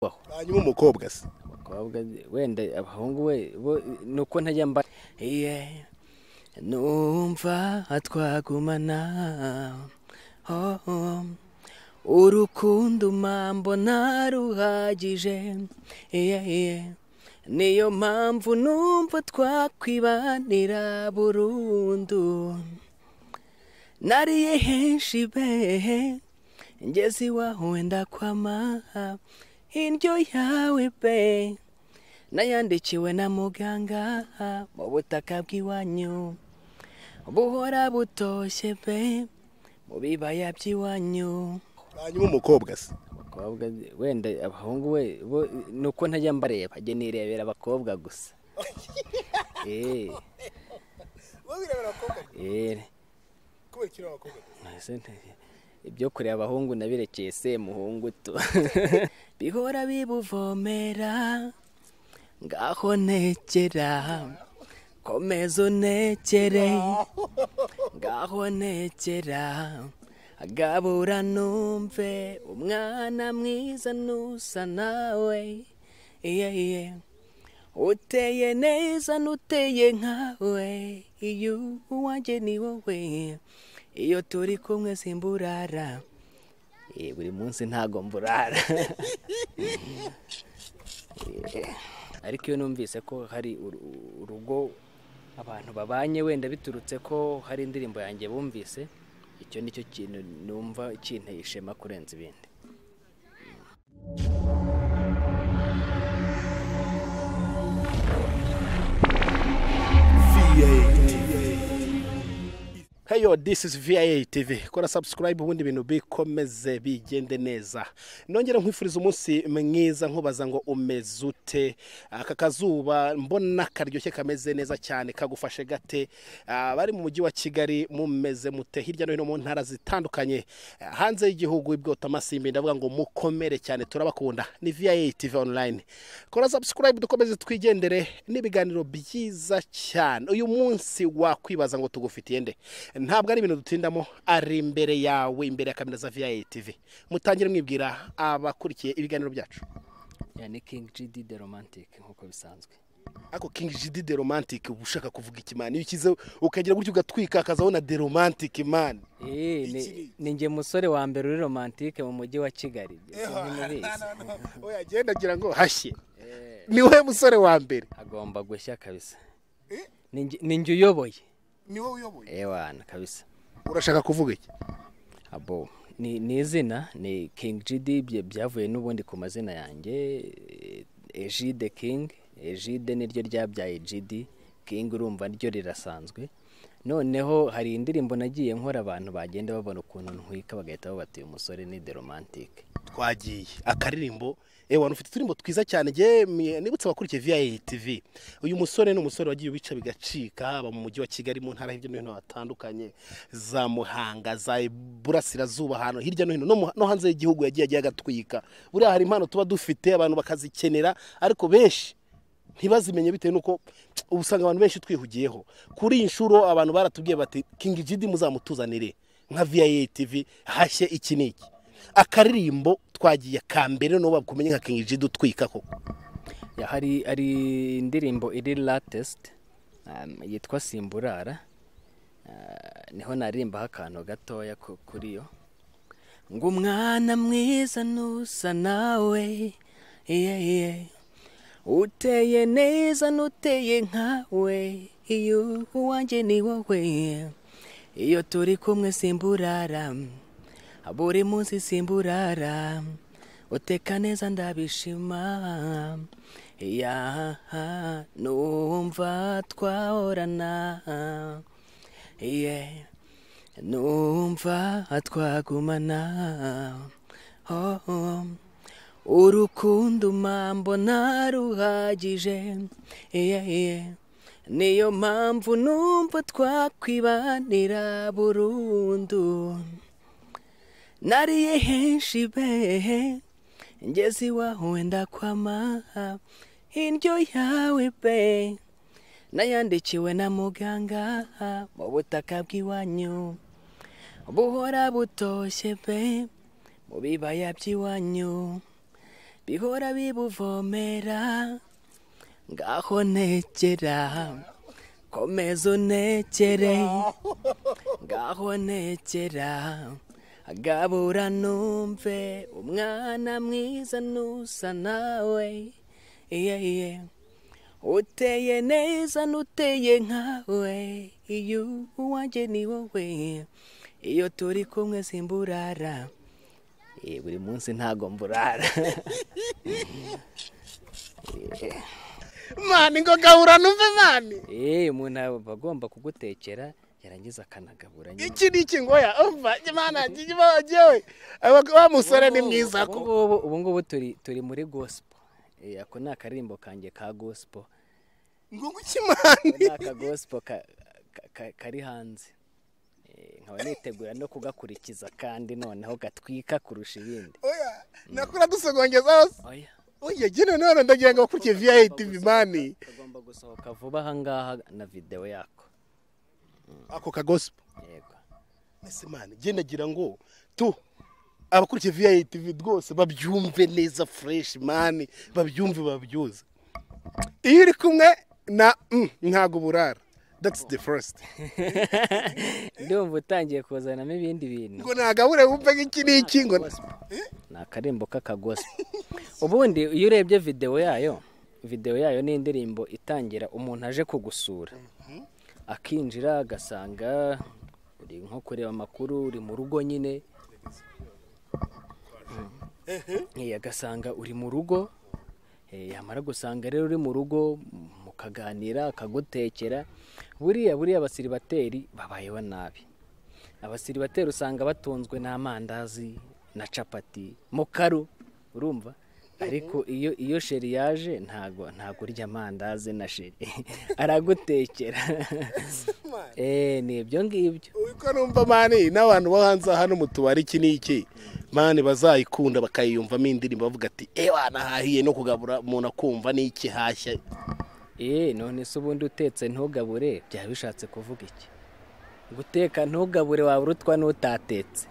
hanyuma umukobwa se abakobwa wenda abahungu we nuko ntajya mba numva twagumana urukundo mambo naruhagije niyo mpamvu numva twakwibanira burundu nariye henshi be ngeze iwawe wenda kwama indyo yawe be nayandikiwe na muganga mu butaka bw'iwanyu buhora butoshye be mu bibaya by'iwanyu. hanyuma umukobwa se abakobwa wenda abahungu we nuko ntajya mbareba ajye nirebera abakobwa gusa ibyo kureba abahungu nabirekeye se muhungu tu bihora bibuvomera ngaho nekera komeza unekere ngaho nekera agabura numve umwana mwiza nusa nawe uteye neza nuteye nkawe iyo uwanjye ni wowe iyo turi kumwe simburara buri munsi ntago mburara ariko iyo numvise ko hari urugo abantu babanye wenda biturutse ko hari indirimbo yanjye bumvise icyo nicyo kintu numva kinteye ishema kurenza ibindi. Heyo, this is VIA TV. Kora subscribe ubundi ibintu bikomeze bigende neza. Nongera nkwifuriza umunsi mwiza nkubaza ngo umezute. Aka kazuba mbona karyoshye kameze neza cyane kagufashe gate. Bari mu mujyi wa Kigali mumeze mute hirya no hino mu ntara zitandukanye. Hanze y'igihugu ibwota amasimbi ndavuga ngo mukomere cyane turabakunda. Ni VIA TV online. Kora subscribe dukomeze twigendere n'ibiganiro byiza cyane. Uyu munsi wakwibaza ngo tugufitiye nde. Ntabwo ari ibintu dutindamo ari imbere yawe imbere ya kamera za VIA TV. Mutangire mwibwira abakurikiye ibiganiro byacu. Yani King Gidddy the romantic nkuko bisanzwe. Ako King Gidddy the romantic ubushaka kuvuga ikimana iyo kize ukagira gutyo ugatwika akazabona the romantic man. Ninge musore wa mbere uri romantic mu mujyi wa Kigali. Oya genda gira ngo hashye. Niwe musore wa mbere. Agomba gushya kabisa. Ninge uyoboye. Ni wowe uyoboye wana kabisa. Urashaka kuvuga iki? Abo ni izina ni King Gidddy byavuye n'ubundi ku mazina yanjye Gidddy King. Gidddy niryo ryabyaye Gidddy King urumva niryo rirasanzwe. Noneho hari indirimbo nagiye nkora abantu bagenda babona ukuntu ntwika bagahita babatiye umusore ni the romantic. Twagiye akaririmbo wanu ufite turimbo twiza cyane je nibutse bakurikiye VIA TV. Uyu musore n'umusore wagiye bica bigacika haba mu mujyi wa Kigali mu ntara hirya no hino hatandukanye za Muhanga za Burasirazuba hano hirya no hino no hanze y'igihugu yagiye agatwika. Buri hari impano tuba dufite abantu bakazikenera ariko benshi ntibazimenye bitewe nuko ubusanga abantu benshi twihugiyeho. Kuri inshuro abantu baratubwiye bati King Gidddy muzamutuzanire nka VIA TV hashye iki niki. Akaririmbo twagiye kambere no bakumenye nka King Gidddy utwika koko. Ya hari indirimbo iri latest yitwa Simburara. Niho narimba akantu gatoya kuri yo. Ngo umwana mwiza nusa nawe uteye neza nuteye nkawe iyo uwanjye ni wowe iyo turi kumwe simburara buri munsi simburara uteka neza ndabishima numva twahorana numva twagumana urukundo mambo naruhagije niyo mpamvu numva twakwibanira burundu nariye henshi be ngeze iwawe wenda kwama indyo yawe be nayandikiwe na muganga mu butaka bw'iwanyu buhora butoshye be mu bibaya by'iwanyu bihora bibuvomera ngaho ntekera komeza unekere ngaho ntekera agabura numve umwana mwiza nusa nawe uteye neza nuteye nkawe iyo uwanjye ni wowe iyo turi kumwe simburara buri munsi ntago mburara mani ngo gahura numve mani umuntu aba agomba kugutekera yarangiza akanagabura iki ni iki ngoya umva imana njyewe wa musore ni mwiza ko ubu ngubu turi muri gospel ako ni akarimbo kanjye ka gospel ngo gukimani aka gospel kari hanze nkaba nitegura no kugakurikiza kandi noneho gatwika kurusha ibindi oya nakora dusogongeza hose oya gino none ndagira ngo bakurikiye VI TV mani agomba gusohoka vuba aha ngaha na video yako ako ka gospel yego ese mani genda gira ngo tu abakurikiye VI TV rwose babyumve neza fresh mani babyumve babyuze iyo uri kumwe na ntago burara that's the first ndumva utangiye kuzanamo ibindi bintu ngo nagabure wumve nk'iki n'iki ngo ni akarimbo k'akagospel ubundi iyo urebye video yayo ni indirimbo itangira umuntu aje kugusura akinjira agasanga uri nko kureba amakuru uri mu rugo nyine agasanga uri mu rugo yamara gusanga rero uri mu rugo mukaganira akagutekera buriya abasiribateri babayeho nabi abasiribateri usanga batunzwe n'amandazi na capati mu karu urumva ariko iyo sheri yaje ntago urya amandazi na sheri aragutekera ni ibyo ngibyo uko numva mani n'abantu bo hanze hano mu tubari iki n'iki mani bazayikunda bakayiyumvamo indirimbo bavuga ati wanahahiye no kugabura umuntu akumva n'iki hashya none se ubundi utetse ntugabure byaba bishatse kuvuga iki guteka ntugabure waba urutwa n'utatetse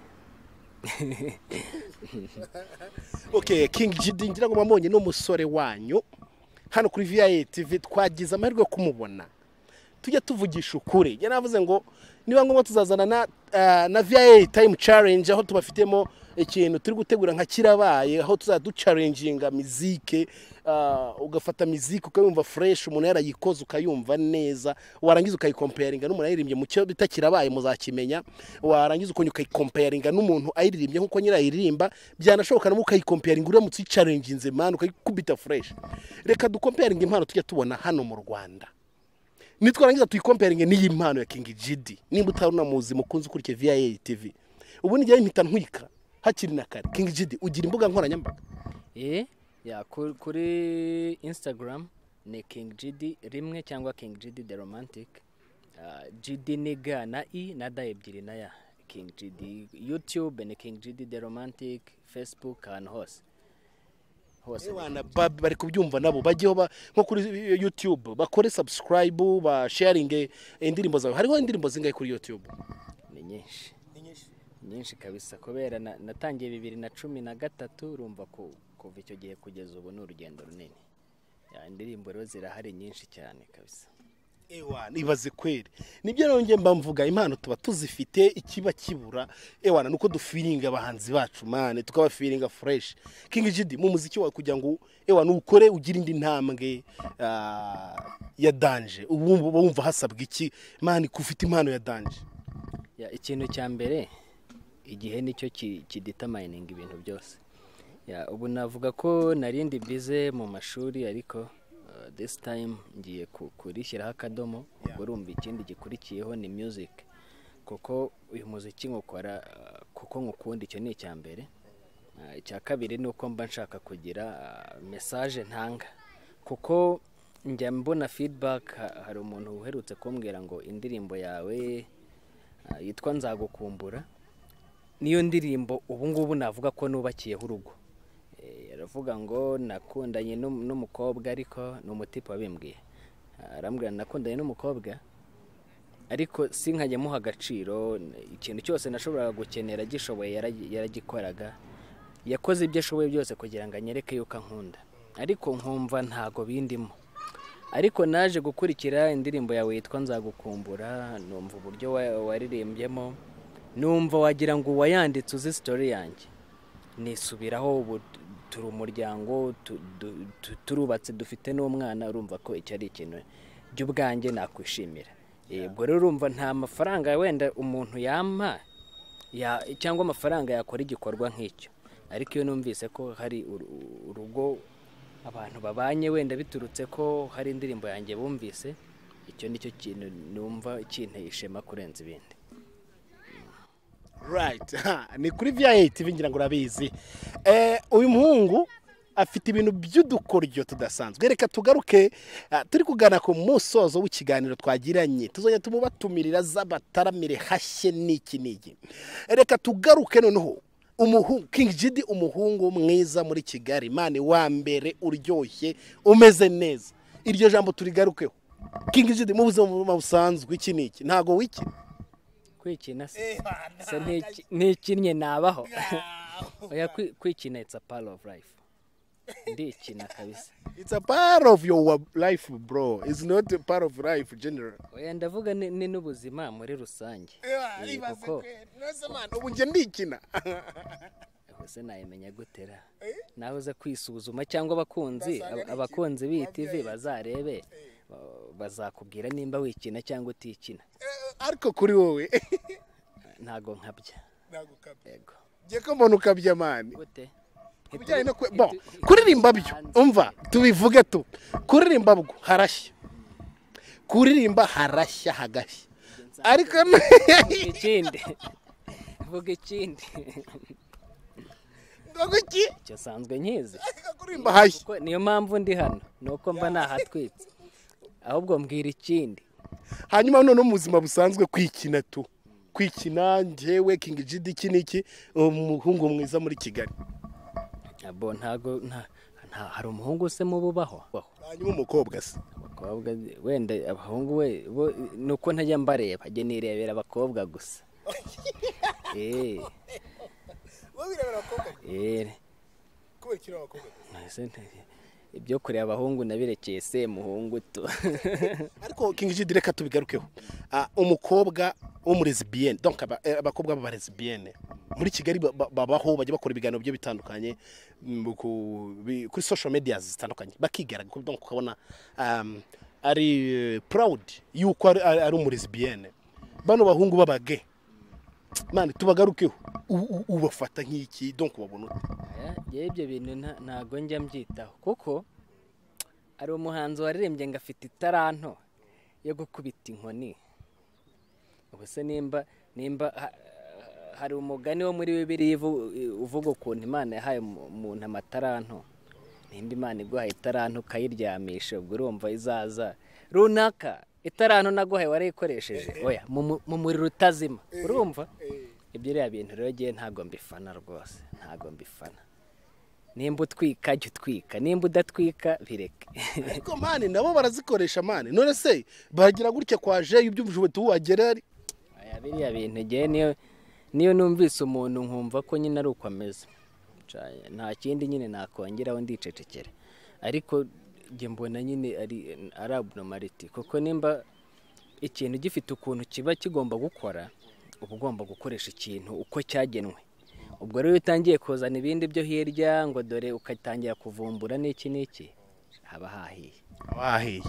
okay King Gidddy ngira ngo mamubonye n'umusore wanyu hano kuri VI TV twagize amahirwe yo kumubona tujya tuvugisha ukuri navuze ngo niba ngombwa tuzazana na VI time challenge aho tubafitemo ikintu turi gutegura nka kirabaye aho tuzaduchallenginga muzike ugafata muzike ukayumva fresh umuntu yarayikoze ukayumva neza warangiza ukayikomparinga n'umuntu ayirimbye mu cyo bitakirabaye muzakimenya warangiza ukonye ukayikomparinga n'umuntu ayirimbye nkuko nyirayirimba byanashoboka no ukayikomparinga uramutse challenginze man ukayikubita fresh reka dukomparinga impano tujya tubona hano mu Rwanda nitwarangiza tuyikomparinge n'iyi impano ya King Gidddy nimba utaruna muzi mukunze ukurikiye VI TV ubu ngiye mpita ntwika hakiri na kare King Gidddy ugira imbuga nkoranyambaga kuri Instagram ni King Gidddy rimwe cyangwa King Gidddy the romantic Gidddy ni ga na i na da ebyiri na ya King Gidddy YouTube ni King Gidddy the romantic Facebook and hose abana bari kubyumva nabo bagiye nko kuri YouTube bakore subscribe ba sharing indirimbo zawe hariho indirimbo zingaye kuri YouTube ni nyinshi kabisa kubera natangiye 2013 urumva ko kuva icyo gihe kugeza ubu n'urugendo runini indirimbo rero zirahari nyinshi cyane kabisa nibaze kweri nibyo nonge mba mvuga impano tuba tuzifite ikiba kibura nuko dufiringa abahanzi bacu mane tukabafiringa fresh King Gidddy mu muziki wawe kugira ngo nukore ugira indi ntambwe ya danger wumva hasabwa iki mane kufite impano ya danger ikintu cya mbere igihe nicyo kidetermining ibintu byose ubu navuga ko narindi bize mu mashuri ariko this time ngiye kurishyiraho akadomo urumva ikindi gikurikiyeho ni music kuko uyu muziki nkukora kuko nkukunda icyo ni icya mbere icya kabiri ni uko mba nshaka kugira message ntanga kuko njya mbona feedback hari umuntu uherutse kumbwira ngo indirimbo yawe yitwa nzagukumbura niyo ndirimbo ubu ngubu navuga ko nubakiyeho urugo aravuga ngo nakundanye n'umukobwa ariko n'umutipe wabimbwiye arambwira nakundanye n'umukobwa ariko sinkajye muha agaciro ikintu cyose nashobora gukenera gishoboye yaragikoraga yakoze ibyo ashoboye byose kugira ngo anyereke yuko ankunda ariko nkumva ntago bindimo ariko naje gukurikira indirimbo yawe yitwa Nzagukumbura numva uburyo waririmbyemo numva wagira ngo wayanditse uzi story yanjye nisubiraho ubu turi umuryango turubatse dufite n'umwana urumva ko icyo ari ikintu by'ubwanjye nakwishimira ubwo rero urumva nta mafaranga wenda umuntu yampa cyangwa amafaranga yakora igikorwa nk'icyo ariko iyo numvise ko hari urugo abantu babanye wenda biturutse ko hari indirimbo yanjye bumvise icyo nicyo kintu numva kinteye ishema kurenza ibindi. Right, ni kuri VA TV ngira ngo urabizi. Uyu muhungu afite ibintu by'udukoryo tudasanzwe. Reka tugaruke turi kugana ku musozo w'ikiganiro twagiranye. Tuzonya tumubatumirira z'abataramire hashye niki. Reka tugaruke noneho umuhungu King Gidddy umuhungu mwiza muri Kigali mane wa mbere uryoshye umeze neza. Iryo jambo turigarukeho. King Gidddy mu buzima busanzwe iki niki ntago wiki kwikina se ntikinnye nabaho oya kwikina it's a part of life ndikina kabisa. It's a part of your life bro, it's not a part of life general. Oya ndavuga ni n'ubuzima muri rusange kuko ubu nje ndikina hose nayimenya gutera naho uza kwisuzuma cyangwa abakunzi b'TV bazarebe bazakubwira nimba wikina cyangwa utikina ariko kuri wowe ntago nkabya yego je ko mbona ukabya mani gute kubijyanye no kuririmba byo umva tubivuge tu kuririmba bwo harashya kuririmba harashya hagashya ariko ikindi vuga ikindi ngoki cyo sanzwe nkizi kuririmba hashya niyo mpamvu ndi hano nuko mba nahatwitse ahubwo mbwira ikindi hanyuma none mu buzima busanzwe kwikina tu kwikina njyewe King Gidddy kiniki umuhungu mwiza muri Kigali abo hari umuhungu se mububaho hanyuma umukobwa se abakobwa wenda abahungu we nuko ntajya mbareba ajye nirebera abakobwa gusa wo birebera abakobwa kubera kira abakobwa ibyo kureba abahungu nabirekeye se muhungu tu ariko King Gidddy reka tubigarukeho umukobwa wo muri lesbienne donc abakobwa baba lesbienne muri Kigali babaho bajya bakora ibiganiro byo bitandukanye kuri social media zitandukanye bakigara donc ukabona ari proud yuko ari muri lesbienne bano bahungu babage mani tubagarukeho ubafata nk'iki donc ubabona ibyo bintu ntago njya mbyitaho kuko ari umuhanzi waririmbye ngo afite itaranto yo gukubita inkoni ubuse nimba hari umugani wo muri Bibiliya uvuga ukuntu Imana yahaye umuntu amataranto nimba Imana iguhaye itaranto ukayiryamisha ubwo urumva izaza runaka itaranto naguhaye warayikoresheje oya mu muriro utazima urumva ibyo rya bintu rero giye ntago mbifana rwose ntago mbifana nimba utwika jya utwika nimba udatwika bireke ariko mani nabo barazikoresha mani none se bagira gutya kwaje iby'ubujube tuwagera ari aya biriya bintu giye niyo numvise umuntu nkumva ko nyine ari uko ameze nta kindi nyine nakongeraho ndicecekera ariko nge mbona nyine ari abnormality kuko nimba ikintu gifite ukuntu kiba kigomba gukora uba ugomba gukoresha ikintu uko cyagenwe ubwo rero utangiye kuzana ibindi byo hirya ngo dore ukatangira kuvumbura n'iki haba hahiye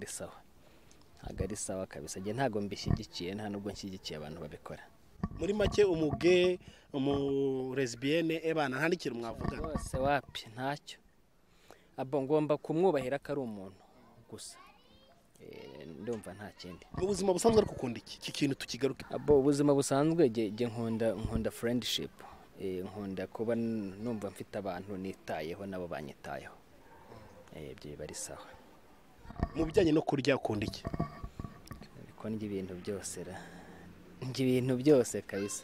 ntago ari sawa kabisa nge ntago mbishyigikiye nta nubwo nshyigikiye abantu babikora muri make umuge lesbienne ebana nta n'ikintu mwavuga bose wapi ntacyo abo ngomba kumwubahira ko ari umuntu gusa ndumva nta kindi mu buzima busanzwe ariko ukunda iki kintu tukigaruke abo ubuzima busanzwe nge nkunda friendship nkunda kuba numva mfite abantu nitayeho nabo banyitayeho ibyo bari sawa mu bijyanye no kurya ukunda iki ko ndya ibintu byose kabisa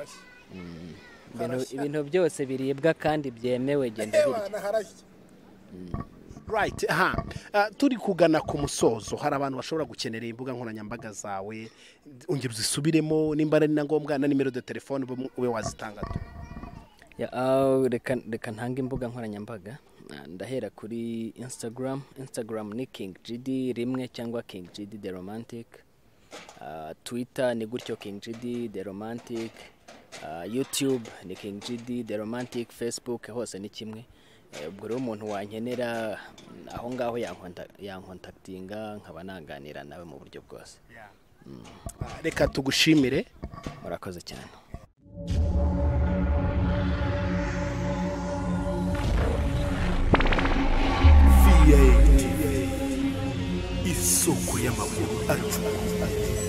ibintu byose biribwa kandi byemewe genda birya right turi kugana ku musozo hari abantu bashobora gukenera imbuga nkoranyambaga zawe ongera uzisubiremo nimba ari na ngombwa na nimero de telefone ube wazitanga reka ntanga imbuga nkoranyambaga. Ndahera kuri Instagram ni King Gidddy rimwe cyangwa King Gidddy the Romantic. Twitter ni gutyo King Gidddy the Romantic. YouTube ni King Gidddy the Romantic. Facebook hose ni kimwe. Ubwo rero umuntu wankenera aho ngaho yankontaktinga nkaba naganira nawe mu buryo bwose. Reka tugushimire. Murakoze cyane. Isoko y'amakuru